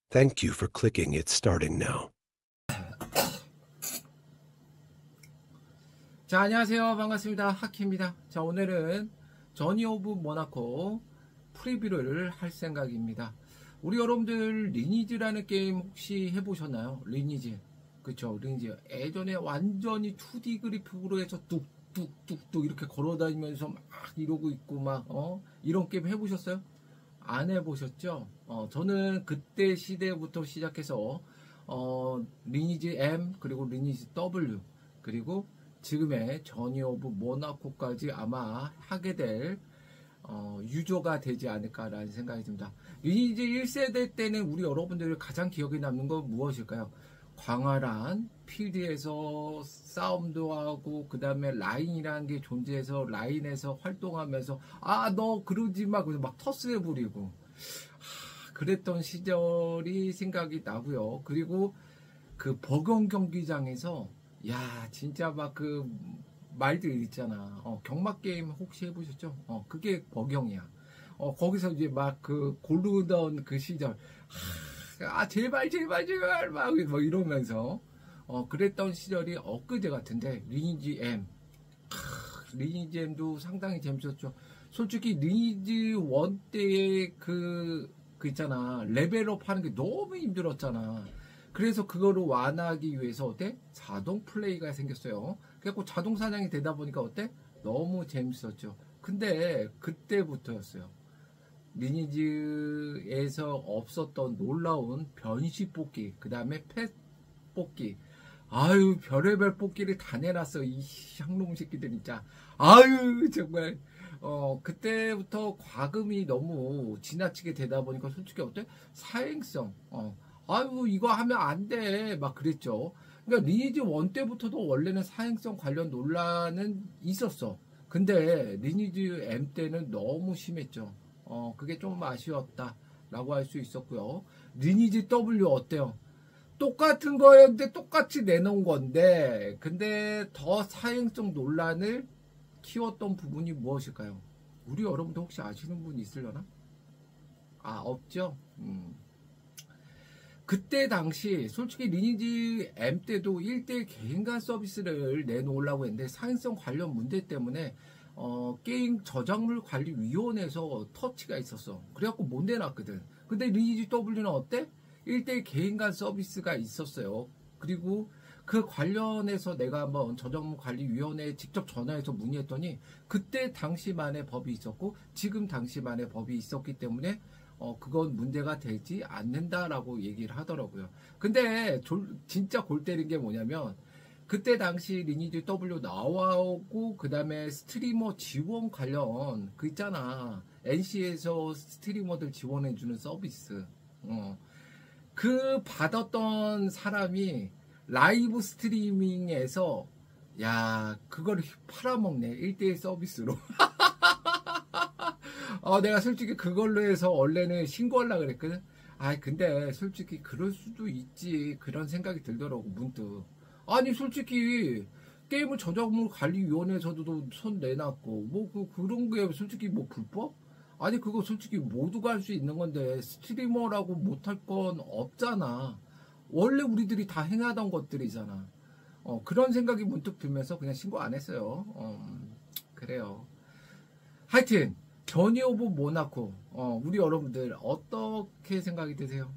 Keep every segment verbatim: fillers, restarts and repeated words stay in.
Thank you for clicking. It's starting now. 자, 안녕하세요. 반갑습니다. 하키입니다. 자, 오늘은 저니 오브 모나코 프리뷰를 할 생각입니다. 우리 여러분들 리니지라는 게임 혹시 해보셨나요? 리니지. 그쵸, 리니지. 예전에 완전히 투디 그래픽으로 해서 뚝뚝뚝뚝 이렇게 걸어다니면서 막 이러고 있고 막, 어? 이런 게임 해보셨어요? 안 해보셨죠? 어, 저는 그때 시대부터 시작해서, 어, 리니지 M, 그리고 리니지 W, 그리고 지금의 저니 오브 모나코까지 아마 하게 될 어, 유저가 되지 않을까라는 생각이 듭니다. 리니지 일 세대 때는 우리 여러분들이 가장 기억에 남는 건 무엇일까요? 광활한 필드에서 싸움도 하고 그 다음에 라인이라는 게 존재해서 라인에서 활동하면서 아 너 그러지 마 그래서 막 터스해 부리고 하, 그랬던 시절이 생각이 나고요. 그리고 그 버경 경기장에서 야 진짜 막 그 말들 있잖아. 어, 경막 게임 혹시 해보셨죠? 어 그게 버경이야. 어 거기서 이제 막 그 고르던 그 시절 하, 아 제발 제발 제발 막 뭐 이러면서 어 그랬던 시절이 엊그제 같은데 리니지 M 하, 리니지 M도 상당히 재밌었죠. 솔직히 리니지 일 때의 그, 그 있잖아 레벨업 하는 게 너무 힘들었잖아. 그래서 그거를 완화하기 위해서 어때? 자동 플레이가 생겼어요. 그래갖고 자동 사냥이 되다 보니까 어때? 너무 재밌었죠. 근데 그때부터였어요. 리니지에서 없었던 놀라운 변시 뽑기, 그 다음에 펫 뽑기. 아유, 별의별 뽑기를 다 내놨어. 이 향놈 새끼들 진짜. 아유, 정말. 어, 그때부터 과금이 너무 지나치게 되다 보니까 솔직히 어때? 사행성. 어. 아유 이거 하면 안 돼 막 그랬죠. 그러니까 리니지 일 때부터도 원래는 사행성 관련 논란은 있었어. 근데 리니지 M 때는 너무 심했죠. 어 그게 좀 아쉬웠다 라고 할 수 있었고요. 리니지 W 어때요? 똑같은 거였는데 똑같이 내놓은 건데 근데 더 사행성 논란을 키웠던 부분이 무엇일까요? 우리 여러분들 혹시 아시는 분 있으려나? 아 없죠? 음. 그때 당시 솔직히 리니지 M 때도 일 대 개인간 서비스를 내놓으려고 했는데 사행성 관련 문제 때문에 어, 게임 저작물 관리위원회에서 터치가 있었어. 그래갖고 못 내놨거든. 근데 리니지 W는 어때? 일 대 개인간 서비스가 있었어요. 그리고 그 관련해서 내가 한번 저작물 관리위원회에 직접 전화해서 문의했더니 그때 당시만의 법이 있었고 지금 당시만의 법이 있었기 때문에 어, 그건 문제가 되지 않는다라고 얘기를 하더라고요. 근데 졸, 진짜 골 때린 게 뭐냐면 그때 당시 리니지 W 나오고 그 다음에 스트리머 지원 관련 그 있잖아. 엔씨에서 스트리머들 지원해주는 서비스. 어. 그 받았던 사람이 라이브 스트리밍에서 야 그걸 팔아먹네. 일 대일 서비스로. 어, 내가 솔직히 그걸로 해서 원래는 신고하려고 그랬거든. 아, 근데 솔직히 그럴 수도 있지. 그런 생각이 들더라고, 문득. 아니, 솔직히 게임을 저작물 관리위원회에서도 손 내놨고, 뭐, 그, 그런 게 솔직히 뭐 불법? 아니, 그거 솔직히 모두가 할 수 있는 건데, 스트리머라고 못할 건 없잖아. 원래 우리들이 다 행하던 것들이잖아. 어, 그런 생각이 문득 들면서 그냥 신고 안 했어요. 어, 그래요. 하여튼, 저니 오브 모나코 어, 우리 여러분들 어떻게 생각이 드세요?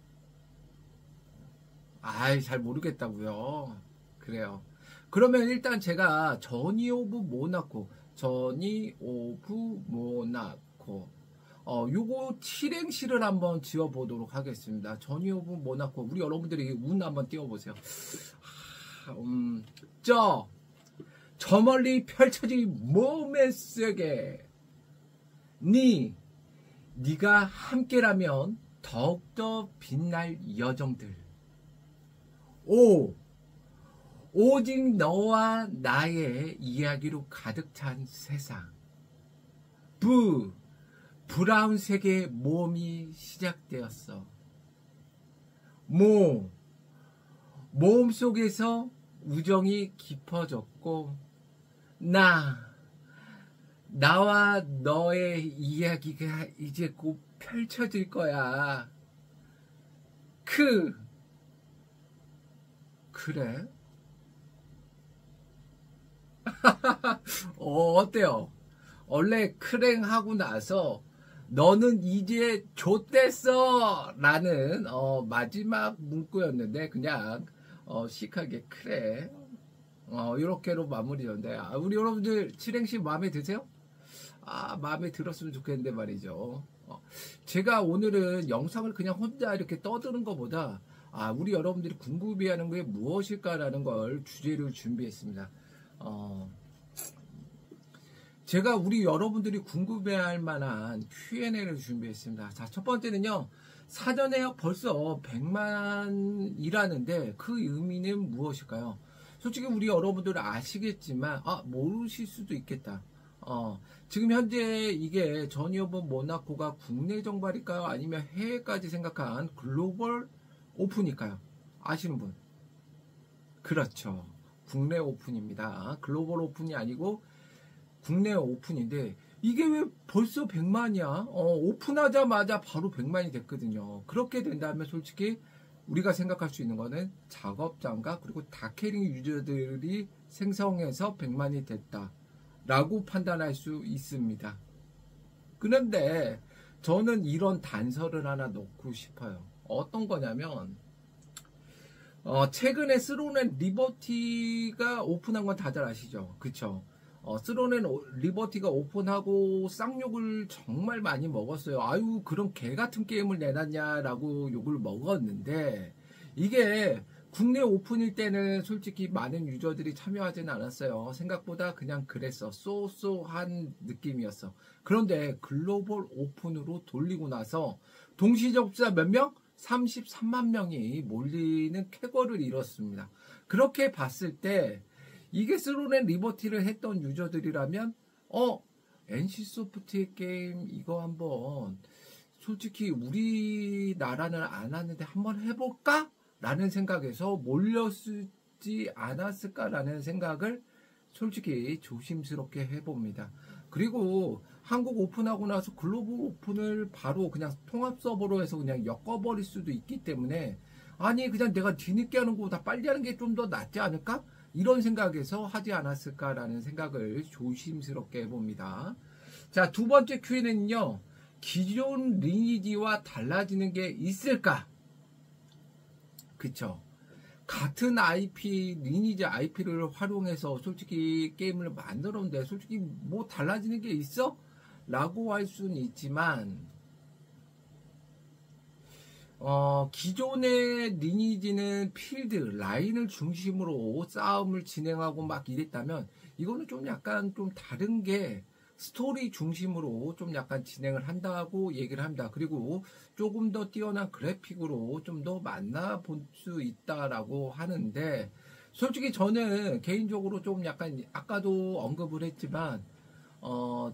아이 잘 모르겠다고요. 그래요. 그러면 일단 제가 저니 오브 모나코 저니 오브 모나코 어 요거 실행시를 한번 지어 보도록 하겠습니다. 저니 오브 모나코 우리 여러분들이 운 한번 띄워보세요. 하, 음, 저, 저 멀리 펼쳐진 몸의 세계 니, 니가 함께라면 더욱더 빛날 여정들. 오, 오직 너와 나의 이야기로 가득 찬 세상. 부, 브라운색의 모험이 시작되었어. 모, 모험 속에서 우정이 깊어졌고, 나, 나와 너의 이야기가 이제 곧 펼쳐질 거야. 크 그래? 어, 어때요? 원래 크랭하고 나서 너는 이제 좆됐어 라는 어, 마지막 문구였는데 그냥 어, 시크하게 그래 어, 이렇게로 마무리였는데 아, 우리 여러분들 칠행시 마음에 드세요? 아, 마음에 들었으면 좋겠는데 말이죠. 어, 제가 오늘은 영상을 그냥 혼자 이렇게 떠드는 것보다 아, 우리 여러분들이 궁금해하는 게 무엇일까라는 걸 주제를 준비했습니다. 어, 제가 우리 여러분들이 궁금해할 만한 큐 앤 에이를 준비했습니다. 자, 첫 번째는요. 사전에 벌써 백만이라는데 그 의미는 무엇일까요? 솔직히 우리 여러분들은 아시겠지만 아, 모르실 수도 있겠다. 어, 지금 현재 이게 전이 오브 모나코가 국내 정발일까요? 아니면 해외까지 생각한 글로벌 오픈일까요? 아시는 분? 그렇죠. 국내 오픈입니다. 글로벌 오픈이 아니고 국내 오픈인데 이게 왜 벌써 백만이야? 어, 오픈하자마자 바로 백만이 됐거든요. 그렇게 된다면 솔직히 우리가 생각할 수 있는 거는 작업장과 그리고 다캐링 유저들이 생성해서 백만이 됐다 라고 판단할 수 있습니다. 그런데 저는 이런 단서를 하나 넣고 싶어요. 어떤 거냐면 어, 최근에 스로넨 리버티가 오픈한 건 다들 아시죠? 그쵸? 어, 스로넨 리버티가 오픈하고 쌍욕을 정말 많이 먹었어요. 아유, 그런 개 같은 게임을 내놨냐라고 욕을 먹었는데, 이게 국내 오픈일 때는 솔직히 많은 유저들이 참여하지는 않았어요. 생각보다 그냥 그랬어. 쏘쏘한 느낌이었어. 그런데 글로벌 오픈으로 돌리고 나서 동시 접수자 몇 명? 삼십삼만 명이 몰리는 쾌거를 이뤘습니다. 그렇게 봤을 때 이게 스로넨 리버티를 했던 유저들이라면 어 엔씨소프트의 게임 이거 한번 솔직히 우리나라는 안 하는데 한번 해볼까? 라는 생각에서 몰렸지 않았을까라는 생각을 솔직히 조심스럽게 해봅니다. 그리고 한국 오픈하고 나서 글로벌 오픈을 바로 그냥 통합 서버로 해서 그냥 엮어버릴 수도 있기 때문에 아니 그냥 내가 뒤늦게 하는 것보다 빨리 하는 게 좀 더 낫지 않을까? 이런 생각에서 하지 않았을까라는 생각을 조심스럽게 해봅니다. 자, 두 번째 큐 앤 에이는요. 기존 리니지와 달라지는 게 있을까? 그쵸? 같은 아이피, 리니지 아이피를 활용해서 솔직히 게임을 만들었는데 솔직히 뭐 달라지는 게 있어? 라고 할 수는 있지만 어, 기존의 리니지는 필드, 라인을 중심으로 싸움을 진행하고 막 이랬다면 이거는 좀 약간 좀 다른 게 스토리 중심으로 좀 약간 진행을 한다고 얘기를 합니다. 그리고 조금 더 뛰어난 그래픽으로 좀 더 만나볼 수 있다라고 하는데 솔직히 저는 개인적으로 좀 약간 아까도 언급을 했지만 어,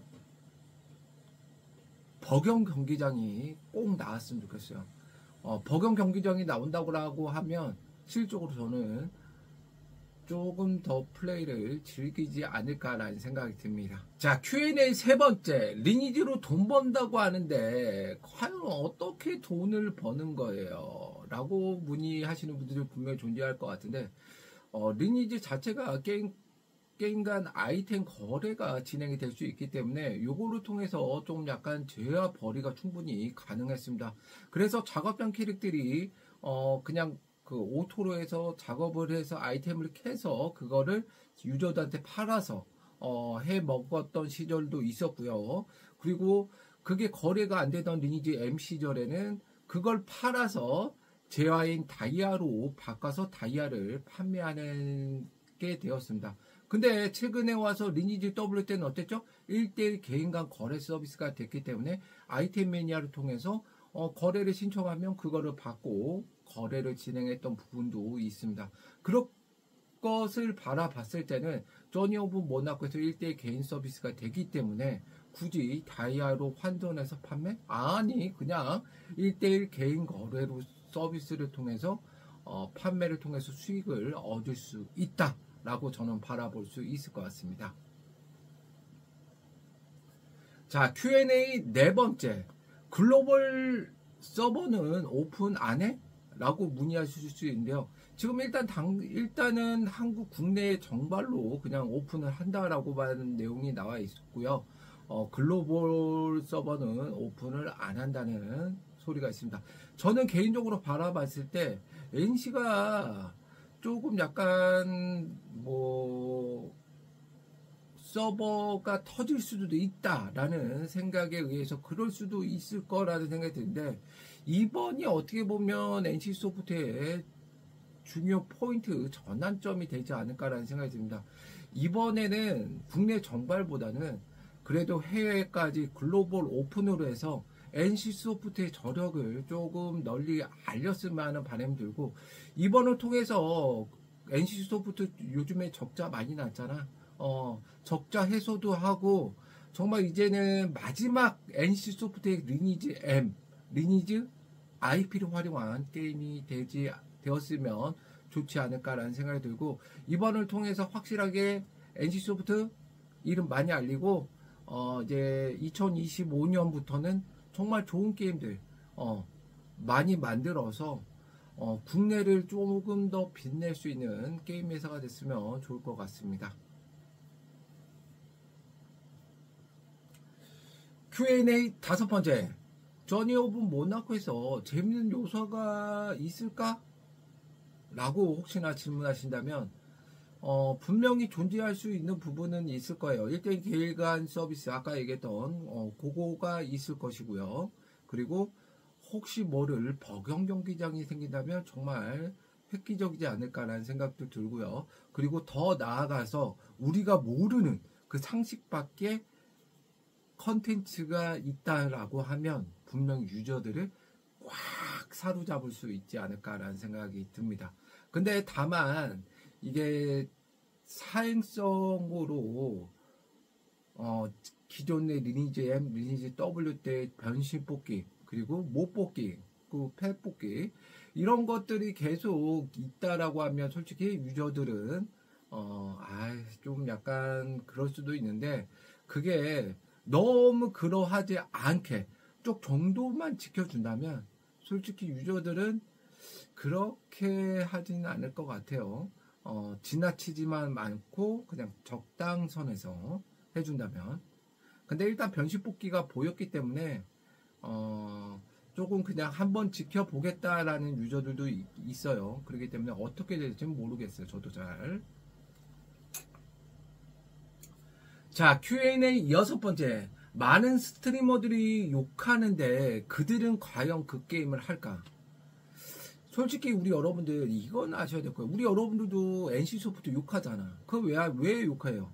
버경 경기장이 꼭 나왔으면 좋겠어요. 어, 버경 경기장이 나온다고 하면 실질적으로 저는 조금 더 플레이를 즐기지 않을까라는 생각이 듭니다. 자, 큐 앤 에이 세 번째. 리니지로 돈 번다고 하는데 과연 어떻게 돈을 버는 거예요? 라고 문의하시는 분들이 분명히 존재할 것 같은데 어, 리니지 자체가 게임 게임 간 아이템 거래가 진행이 될 수 있기 때문에 요거를 통해서 좀 약간 제야 벌이가 충분히 가능했습니다. 그래서 작업장 캐릭들이 어 그냥 그 오토로 해서 작업을 해서 아이템을 캐서 그거를 유저들한테 팔아서 어 해 먹었던 시절도 있었고요. 그리고 그게 거래가 안 되던 리니지 M 시절에는 그걸 팔아서 재화인 다이아로 바꿔서 다이아를 판매하는 게 되었습니다. 근데 최근에 와서 리니지 더블유 때는 어땠죠? 일 대일 개인 간 거래 서비스가 됐기 때문에 아이템 매니아를 통해서 어, 거래를 신청하면 그거를 받고 거래를 진행했던 부분도 있습니다. 그런 것을 바라봤을 때는 조니 오브 모나코에서 일 대일 개인 서비스가 되기 때문에 굳이 다이아로 환전해서 판매? 아니 그냥 일 대일 개인 거래로 서비스를 통해서 어, 판매를 통해서 수익을 얻을 수 있다 라고 저는 바라볼 수 있을 것 같습니다. 자, 큐 앤 에이 네 번째. 글로벌 서버는 오픈 안 해? 라고 문의하실 수 있는데요. 지금 일단 당, 일단은 한국 국내 정발로 그냥 오픈을 한다라고 하는 내용이 나와 있고요. 어, 글로벌 서버는 오픈을 안 한다는 소리가 있습니다. 저는 개인적으로 바라봤을 때 엔씨가 조금 약간 뭐 서버가 터질 수도 있다라는 생각에 의해서 그럴 수도 있을 거라는 생각이 드는데, 이번이 어떻게 보면 엔씨소프트의 중요 포인트 전환점이 되지 않을까라는 생각이 듭니다. 이번에는 국내 정발보다는 그래도 해외까지 글로벌 오픈으로 해서 엔씨소프트의 저력을 조금 널리 알렸으면 하는 바람이 들고, 이번을 통해서 엔씨소프트 요즘에 적자 많이 났잖아. 어, 적자 해소도 하고, 정말 이제는 마지막 엔씨소프트의 리니지 M, 리니지 아이피를 활용한 게임이 되지, 되었으면 좋지 않을까라는 생각이 들고, 이번을 통해서 확실하게 엔씨소프트 이름 많이 알리고, 어, 이제 이천이십오 년부터는 정말 좋은 게임들, 어, 많이 만들어서, 어, 국내를 조금 더 빛낼 수 있는 게임 회사가 됐으면 좋을 것 같습니다. 큐앤에이 다섯 번째. 저니 오브 모나코에서 재밌는 요소가 있을까? 라고 혹시나 질문하신다면, 어, 분명히 존재할 수 있는 부분은 있을 거예요. 일 대 개일 간 서비스, 아까 얘기했던, 어, 그거가 있을 것이고요. 그리고 혹시 모를 버경 경기장이 생긴다면 정말 획기적이지 않을까라는 생각도 들고요. 그리고 더 나아가서 우리가 모르는 그 상식 밖에 컨텐츠가 있다라고 하면 분명 유저들을 꽉 사로잡을 수 있지 않을까라는 생각이 듭니다. 근데 다만 이게 사행성으로 어, 기존의 리니지 M, 리니지 W 때 변신 뽑기, 그리고 못 뽑기, 그 펫 뽑기, 이런 것들이 계속 있다라고 하면 솔직히 유저들은 어, 아, 좀 약간 그럴 수도 있는데, 그게 너무 그러하지 않게 쪽 정도만 지켜준다면 솔직히 유저들은 그렇게 하지는 않을 것 같아요. 어, 지나치지만 않고 그냥 적당선에서 해준다면. 근데 일단 변신 뽑기가 보였기 때문에 어, 조금 그냥 한번 지켜보겠다라는 유저들도 이- 있어요. 그렇기 때문에 어떻게 될지는 모르겠어요. 저도 잘. 자, 큐앤에이 여섯 번째. 많은 스트리머들이 욕하는데 그들은 과연 그 게임을 할까? 솔직히 우리 여러분들 이건 아셔야 될 거예요. 우리 여러분들도 엔씨소프트 욕하잖아. 그거 왜, 왜 욕해요?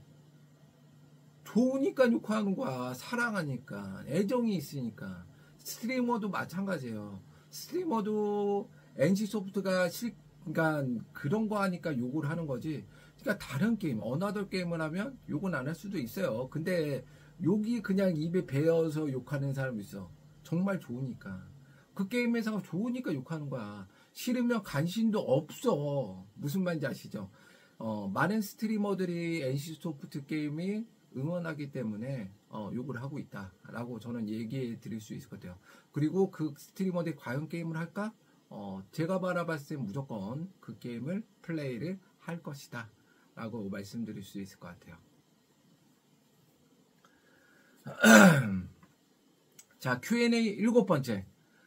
좋으니까 욕하는 거야. 사랑하니까. 애정이 있으니까. 스트리머도 마찬가지예요. 스트리머도 엔씨소프트가 실, 그러니까 그런 거 하니까 욕을 하는 거지. 그러니까 다른 게임, 어나더 게임을 하면 욕은 안 할 수도 있어요. 근데 욕이 그냥 입에 배어서 욕하는 사람이 있어. 정말 좋으니까. 그 게임 회사가 좋으니까 욕하는 거야. 싫으면 관심도 없어. 무슨 말인지 아시죠? 어, 많은 스트리머들이 엔씨소프트 게임이 응원하기 때문에 어, 욕을 하고 있다라고 저는 얘기해 드릴 수 있을 것 같아요. 그리고 그 스트리머들이 과연 게임을 할까? 어, 제가 바라봤을 때 무조건 그 게임을 플레이를 할 것이다 라고 말씀드릴 수 있을 것 같아요. 자, 큐앤에이 일곱 번째.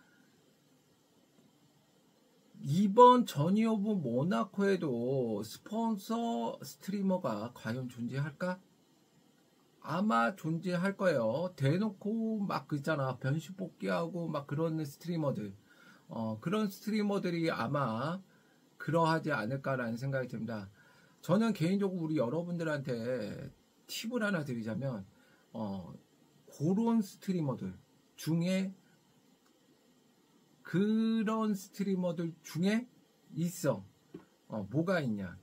이번 저니 오브 모나코에도 스폰서 스트리머가 과연 존재할까? 아마 존재할 거예요. 대놓고 막 그 있잖아. 변신 뽑기하고 막 그런 스트리머들. 어, 그런 스트리머들이 아마 그러하지 않을까라는 생각이 듭니다. 저는 개인적으로 우리 여러분들한테 팁을 하나 드리자면, 어, 그런 스트리머들 중에 그런 스트리머들 중에 있어. 어, 뭐가 있냐.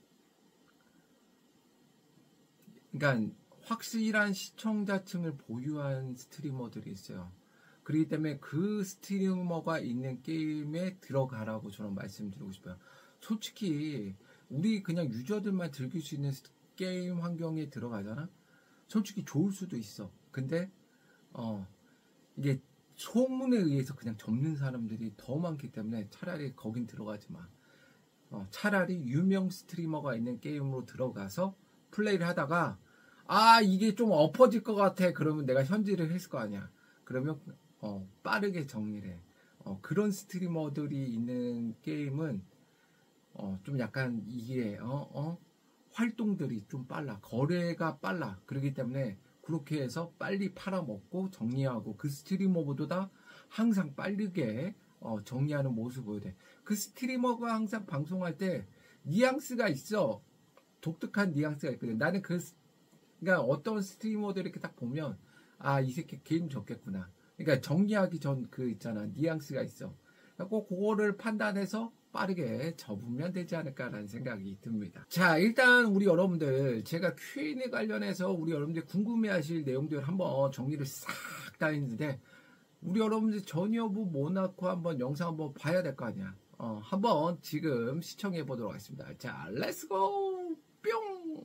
그러니까 확실한 시청자층을 보유한 스트리머들이 있어요. 그렇기 때문에 그 스트리머가 있는 게임에 들어가라고 저는 말씀드리고 싶어요. 솔직히 우리 그냥 유저들만 즐길 수 있는 게임 환경에 들어가잖아. 솔직히 좋을 수도 있어. 근데 어 이게 소문에 의해서 그냥 접는 사람들이 더 많기 때문에 차라리 거긴 들어가지 마. 어, 차라리 유명 스트리머가 있는 게임으로 들어가서 플레이를 하다가 아 이게 좀 엎어질 것 같아. 그러면 내가 현질을 했을 거 아니야. 그러면 어, 빠르게 정리를 해. 어, 그런 스트리머들이 있는 게임은 어, 좀 약간 이게 어, 어? 활동들이 좀 빨라. 거래가 빨라. 그렇기 때문에 그렇게 해서 빨리 팔아먹고 정리하고 그 스트리머보다 항상 빠르게 어, 정리하는 모습을 보여야 돼. 그 스트리머가 항상 방송할 때 뉘앙스가 있어. 독특한 뉘앙스가 있거든. 나는 그 그러니까 어떤 스트리머들 이렇게 딱 보면 아, 이 새끼 게임 졌겠구나. 그러니까 정리하기 전 그 있잖아. 뉘앙스가 있어. 꼭 그거를 판단해서 빠르게 접으면 되지 않을까라는 생각이 듭니다. 자, 일단 우리 여러분들 제가 큐앤에이 관련해서 우리 여러분들 궁금해하실 내용들 한번 정리를 싹 다 했는데 우리 여러분들 전여부 모나코 한번 영상 한번 봐야 될 거 아니야. 어, 한번 지금 시청해 보도록 하겠습니다. 자, 렛츠고 뿅.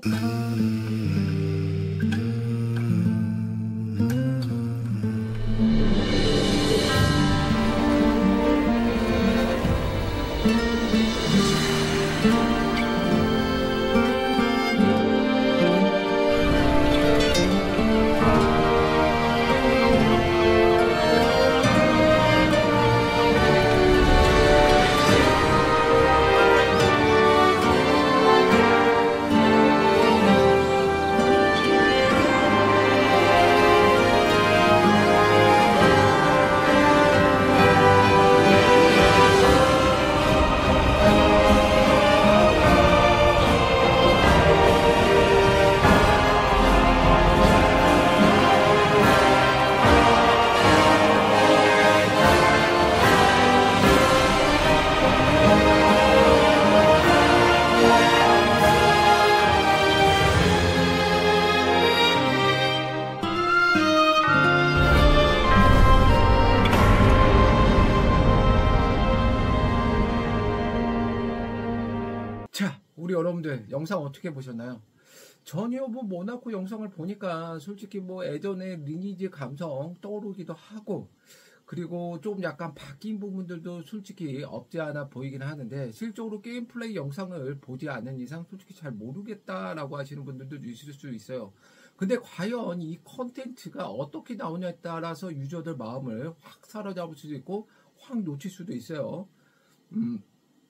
자, 우리 여러분들 영상 어떻게 보셨나요? 전여부 모나코 영상을 보니까 솔직히 뭐 예전에 리니지 감성 떠오르기도 하고 그리고 좀 약간 바뀐 부분들도 솔직히 없지 않아 보이긴 하는데 실적으로 게임 플레이 영상을 보지 않는 이상 솔직히 잘 모르겠다라고 하시는 분들도 있을 수 있어요. 근데 과연 이 컨텐츠가 어떻게 나오냐에 따라서 유저들 마음을 확 사로잡을 수도 있고 확 놓칠 수도 있어요. 음.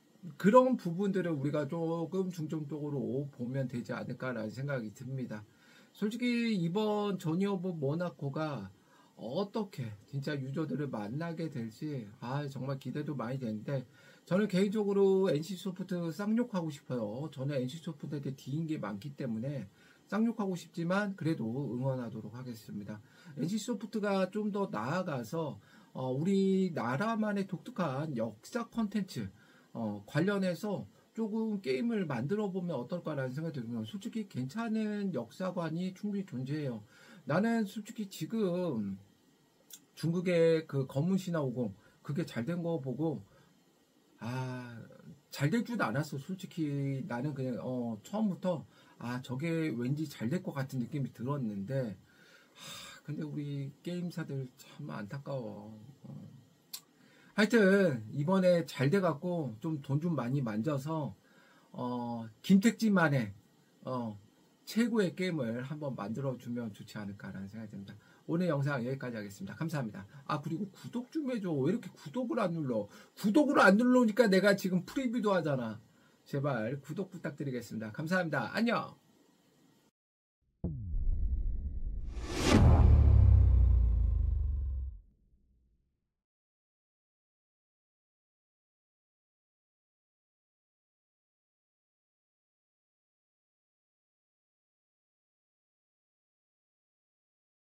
그런 부분들을 우리가 조금 중점적으로 보면 되지 않을까라는 생각이 듭니다. 솔직히 이번 전여부 모나코가 어떻게 진짜 유저들을 만나게 될지 아 정말 기대도 많이 되는데 저는 개인적으로 엔씨소프트 쌍욕하고 싶어요. 저는 엔씨소프트한테 뒤인 게 많기 때문에 쌍욕하고 싶지만 그래도 응원하도록 하겠습니다. 엔씨소프트가 좀 더 나아가서 어, 우리나라만의 독특한 역사 컨텐츠 어, 관련해서 조금 게임을 만들어 보면 어떨까라는 생각이 들면 솔직히 괜찮은 역사관이 충분히 존재해요. 나는 솔직히 지금 중국의 그 검은 신화 오공 그게 잘 된 거 보고 아, 잘 될 줄도 않았어. 솔직히 나는 그냥 어, 처음부터 아 저게 왠지 잘 될 것 같은 느낌이 들었는데 하, 근데 우리 게임사들 참 안타까워. 어. 하여튼 이번에 잘 돼갖고 좀 돈 좀 많이 만져서 어, 김택진만의 어, 최고의 게임을 한번 만들어주면 좋지 않을까라는 생각이 듭니다. 오늘 영상 여기까지 하겠습니다. 감사합니다. 아 그리고 구독 좀 해줘. 왜 이렇게 구독을 안 눌러? 구독을 안 눌러니까 내가 지금 프리뷰도 하잖아. 제발 구독 부탁드리겠습니다. 감사합니다. 안녕.